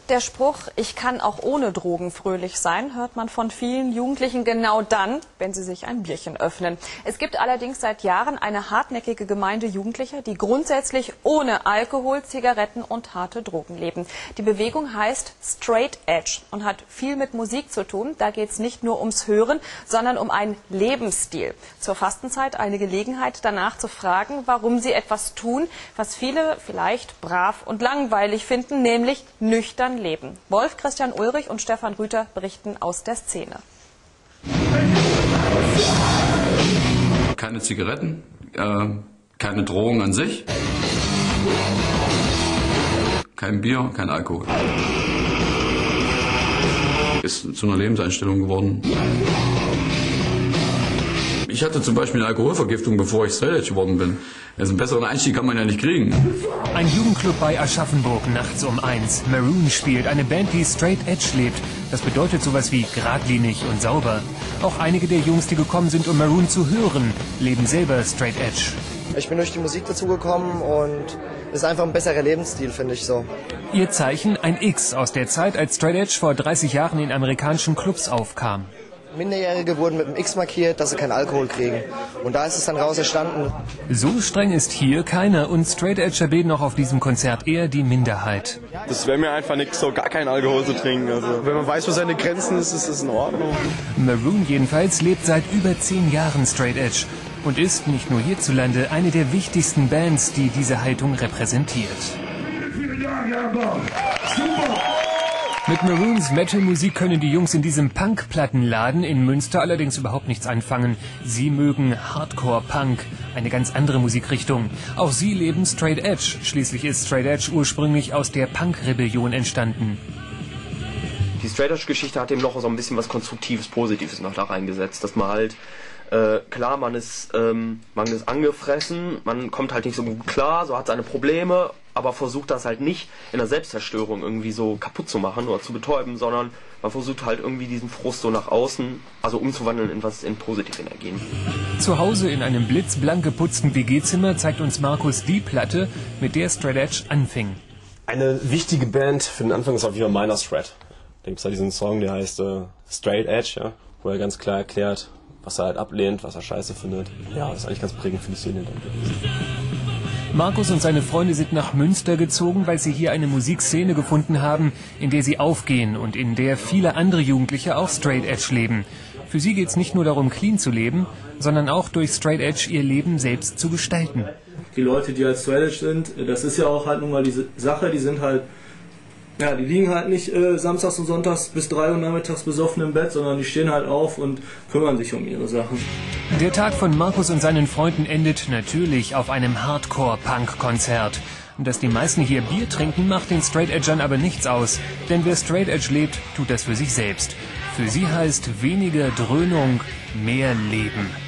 Der Spruch, ich kann auch ohne Drogen fröhlich sein, hört man von vielen Jugendlichen genau dann, wenn sie sich ein Bierchen öffnen. Es gibt allerdings seit Jahren eine hartnäckige Gemeinde Jugendlicher, die grundsätzlich ohne Alkohol, Zigaretten und harte Drogen leben. Die Bewegung heißt Straight Edge und hat viel mit Musik zu tun. Da geht es nicht nur ums Hören, sondern um einen Lebensstil. Zur Fastenzeit eine Gelegenheit, danach zu fragen, warum sie etwas tun, was viele vielleicht brav und langweilig finden, nämlich nüchtern leben. Wolf Christian Ulrich und Stefan Rüther berichten aus der Szene. Keine Zigaretten, keine Drogen an sich, kein Bier, kein Alkohol. Ist zu einer Lebenseinstellung geworden. Ich hatte zum Beispiel eine Alkoholvergiftung, bevor ich Straight Edge geworden bin. Also einen besseren Einstieg kann man ja nicht kriegen. Ein Jugendclub bei Aschaffenburg nachts um 1. Maroon spielt, eine Band, die Straight Edge lebt. Das bedeutet sowas wie geradlinig und sauber. Auch einige der Jungs, die gekommen sind, um Maroon zu hören, leben selber Straight Edge. Ich bin durch die Musik dazugekommen und es ist einfach ein besserer Lebensstil, finde ich so. Ihr Zeichen ein X aus der Zeit, als Straight Edge vor 30 Jahren in amerikanischen Clubs aufkam. Minderjährige wurden mit dem X markiert, dass sie keinen Alkohol kriegen. Und da ist es dann raus entstanden. So streng ist hier keiner und Straight Edger bilden auch auf diesem Konzert eher die Minderheit. Das wäre mir einfach nichts, so gar keinen Alkohol zu trinken. Also, wenn man weiß, wo seine Grenzen ist, ist es in Ordnung. Maroon jedenfalls lebt seit über 10 Jahren Straight Edge und ist nicht nur hierzulande eine der wichtigsten Bands, die diese Haltung repräsentiert. Vielen Dank, Herr Baum. Super! Mit Maroons Metal-Musik können die Jungs in diesem Punk-Plattenladen in Münster allerdings überhaupt nichts anfangen. Sie mögen Hardcore-Punk, eine ganz andere Musikrichtung. Auch sie leben Straight Edge. Schließlich ist Straight Edge ursprünglich aus der Punk-Rebellion entstanden. Die Straight Edge-Geschichte hat eben noch so ein bisschen was Konstruktives, Positives noch da reingesetzt, dass man halt klar, man ist angefressen, man kommt halt nicht so gut klar, so hat seine Probleme, aber versucht das halt nicht in der Selbstzerstörung irgendwie so kaputt zu machen oder zu betäuben, sondern man versucht halt irgendwie diesen Frust so nach außen, also umzuwandeln in positive Energien. Zu Hause in einem blitzblank geputzten WG-Zimmer zeigt uns Markus die Platte, mit der Straight Edge anfing. Eine wichtige Band für den Anfang ist auf jeden Fall Minor Threat. Da gibt es halt diesen Song, der heißt Straight Edge, ja, wo er ganz klar erklärt, was er halt ablehnt, was er scheiße findet. Ja, das ist eigentlich ganz prägend für die Szene dann gewesen. Markus und seine Freunde sind nach Münster gezogen, weil sie hier eine Musikszene gefunden haben, in der sie aufgehen und in der viele andere Jugendliche auch Straight Edge leben. Für sie geht es nicht nur darum, clean zu leben, sondern auch durch Straight Edge ihr Leben selbst zu gestalten. Die Leute, die halt Straight Edge sind, das ist ja auch halt nun mal diese Sache, die sind halt, ja, die liegen halt nicht samstags und sonntags bis 3 Uhr nachmittags besoffen im Bett, sondern die stehen halt auf und kümmern sich um ihre Sachen. Der Tag von Markus und seinen Freunden endet natürlich auf einem Hardcore-Punk-Konzert. Dass die meisten hier Bier trinken, macht den Straight Edgern aber nichts aus. Denn wer Straight Edge lebt, tut das für sich selbst. Für sie heißt weniger Dröhnung, mehr Leben.